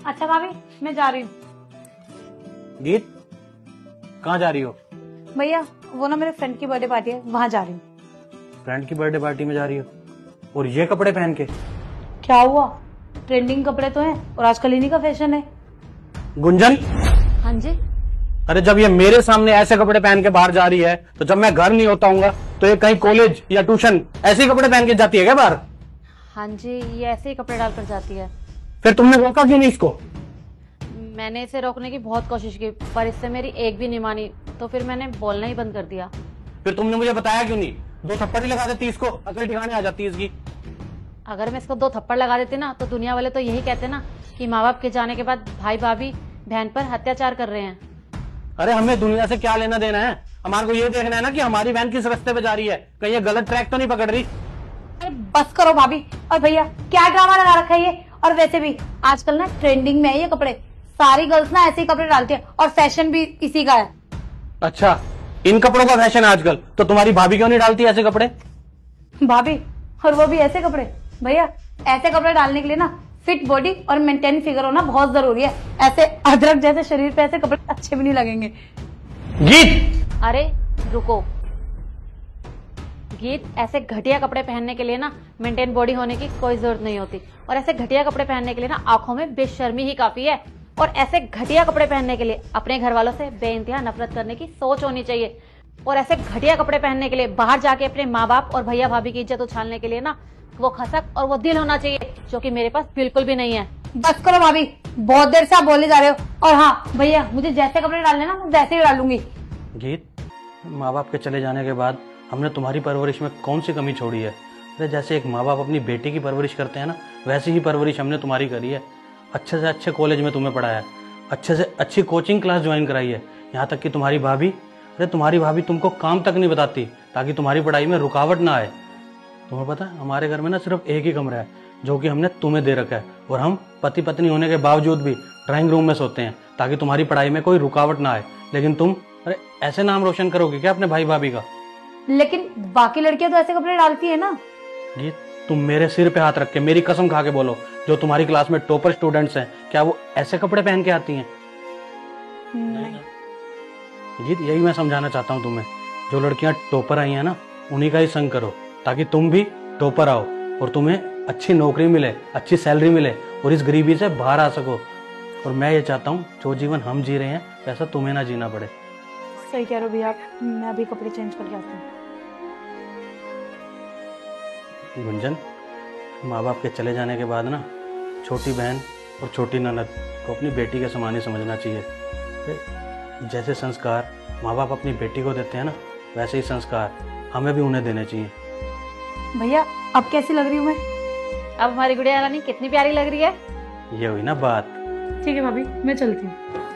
अच्छा भाभी, मैं जा रही हूँ। गीत, कहाँ जा रही हो? भैया वो ना मेरे फ्रेंड की बर्थडे पार्टी है, वहाँ जा रही हूँ। फ्रेंड की बर्थडे पार्टी में जा रही हो और ये कपड़े पहन के? क्या हुआ, ट्रेंडिंग कपड़े तो हैं और आजकल इन्हीं का फैशन है। गुंजन, हाँ जी। अरे जब ये मेरे सामने ऐसे कपड़े पहन के बाहर जा रही है तो जब मैं घर नहीं होता हूँ तो ये कहीं कॉलेज या ट्यूशन ऐसे ही कपड़े पहन के जाती है क्या बाहर? हाँ जी, ये ऐसे ही कपड़े डालकर जाती है। फिर तुमने रोका क्यों नहीं इसको? मैंने इसे रोकने की बहुत कोशिश की पर इससे मेरी एक भी नहीं मानी, तो फिर मैंने बोलना ही बंद कर दिया। फिर तुमने मुझे बताया क्यों नहीं? 2 थप्पड़ ही लगा देती इसको, अकल ठिकाने आ जाती इसकी। अगर मैं इसको 2 थप्पड़ लगा देती ना तो दुनिया वाले तो यही कहते ना कि माँ बाप के जाने के बाद भाई भाभी बहन पर अत्याचार कर रहे हैं। अरे हमें दुनिया से क्या लेना देना है? हमारे को ये देखना है ना कि हमारी बहन किस रास्ते पे जा रही है, कहीं ये गलत ट्रैक तो नहीं पकड़ रही। अरे बस करो भाभी। और भैया क्या ड्रामा लगा रखा है ये? और वैसे भी आजकल ना ट्रेंडिंग में है ये कपड़े, सारी गर्ल्स ना ऐसे ही कपड़े डालती है और फैशन भी इसी का है। अच्छा, इन कपड़ों का फैशन है आजकल, तो तुम्हारी भाभी क्यों नहीं डालती ऐसे कपड़े? भाभी, और वो भी ऐसे कपड़े? भैया ऐसे कपड़े डालने के लिए ना फिट बॉडी और मेंटेन फिगर होना बहुत जरूरी है। ऐसे अदरक जैसे शरीर पे ऐसे कपड़े अच्छे भी नहीं लगेंगे। गीत, अरे रुको गीत, ऐसे घटिया कपड़े पहनने के लिए ना मेंटेन बॉडी होने की कोई जरूरत नहीं होती, और ऐसे घटिया कपड़े पहनने के लिए ना आंखों में बेशर्मी ही काफी है। और ऐसे घटिया कपड़े पहनने के लिए अपने घर वालों से बेइंतहा नफरत करने की सोच होनी चाहिए। और ऐसे घटिया कपड़े पहनने के लिए बाहर जाके अपने माँ बाप और भैया भाभी की इज्जत उछालने के लिए ना वो खसक और वो दिल होना चाहिए, जो कि मेरे पास बिल्कुल भी नहीं है। बस करो भाभी, बहुत देर से आप बोले जा रहे हो। और हाँ भैया, मुझे जैसे कपड़े डालने ना मैं वैसे ही डालूंगी। गीत, माँ बाप के चले जाने के बाद हमने तुम्हारी परवरिश में कौन सी कमी छोड़ी है? अरे जैसे एक माँ बाप अपनी बेटी की परवरिश करते हैं ना, वैसी ही परवरिश हमने तुम्हारी करी है। अच्छे से अच्छे कॉलेज में तुम्हें पढ़ाया है, अच्छे से अच्छी कोचिंग क्लास ज्वाइन कराई है, यहाँ तक कि तुम्हारी भाभी, अरे तुम्हारी भाभी तुमको काम तक नहीं बताती ताकि तुम्हारी पढ़ाई में रुकावट ना आए। तुम्हें पता है हमारे घर में ना सिर्फ एक ही कमरा है जो कि हमने तुम्हें दे रखा है, और हम पति पत्नी होने के बावजूद भी ड्राइंग रूम में सोते हैं ताकि तुम्हारी पढ़ाई में कोई रुकावट ना आए। लेकिन तुम, अरे ऐसे नाम रोशन करोगे क्या अपने भाई भाभी का? लेकिन बाकी लड़कियां तो ऐसे कपड़े डालती है ना। जी, तुम मेरे सिर पे हाथ रख के मेरी कसम खा के बोलो, जो तुम्हारी क्लास में टॉपर स्टूडेंट्स हैं क्या वो ऐसे कपड़े पहन के आती हैं? जी, यही मैं समझाना चाहता हूँ तुम्हें, जो लड़कियां टॉपर आई हैं ना उन्हीं का ही संग करो ताकि तुम भी टॉपर आओ और तुम्हें अच्छी नौकरी मिले, अच्छी सैलरी मिले और इस गरीबी से बाहर आ सको। और मैं ये चाहता हूँ जो जीवन हम जी रहे हैं वैसा तुम्हें ना जीना पड़े। सही कह रहे हो भैया, मैं अभी कपड़े चेंज करके आती हूँ। गुंजन, माँ बाप के चले जाने के बाद ना छोटी बहन और छोटी ननद को अपनी बेटी के समान ही समझना चाहिए। जैसे संस्कार माँ बाप अपनी बेटी को देते हैं ना, वैसे ही संस्कार हमें भी उन्हें देने चाहिए। भैया अब कैसी लग रही हूँ मैं? अब हमारी गुड़िया रानी कितनी प्यारी लग रही है। ये हुई ना बात। ठीक है भाभी, मैं चलती हूँ।